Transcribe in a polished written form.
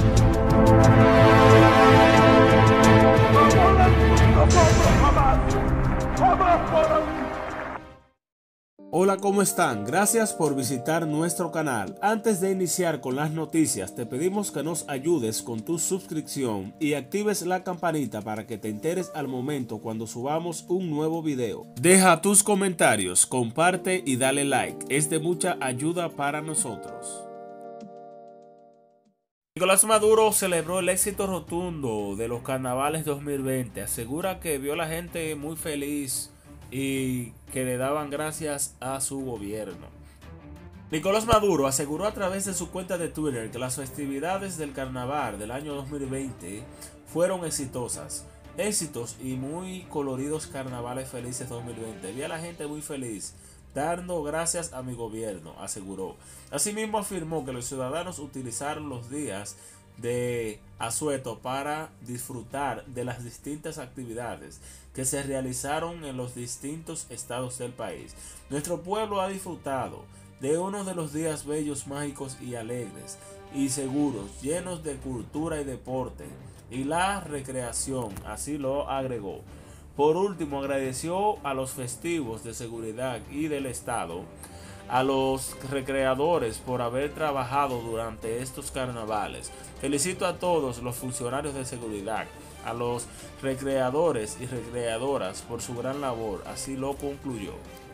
Hola, ¿cómo están? Gracias por visitar nuestro canal. Antes de iniciar con las noticias, te pedimos que nos ayudes con tu suscripción y actives la campanita para que te enteres al momento cuando subamos un nuevo video. Deja tus comentarios, comparte y dale like. Es de mucha ayuda para nosotros. Nicolás Maduro celebró el éxito rotundo de los carnavales 2020. Asegura que vio a la gente muy feliz y que le daban gracias a su gobierno. Nicolás Maduro aseguró a través de su cuenta de Twitter que las festividades del carnaval del año 2020 fueron exitosas. Éxitos y muy coloridos carnavales felices 2020. Vi a la gente muy feliz, dando gracias a mi gobierno, aseguró. Asimismo afirmó que los ciudadanos utilizaron los días de asueto para disfrutar de las distintas actividades que se realizaron en los distintos estados del país. Nuestro pueblo ha disfrutado de uno de los días bellos, mágicos y alegres y seguros, llenos de cultura y deporte y la recreación, así lo agregó. Por último, agradeció a los festivos de seguridad y del Estado, a los recreadores por haber trabajado durante estos carnavales. Felicito a todos los funcionarios de seguridad, a los recreadores y recreadoras por su gran labor, así lo concluyó.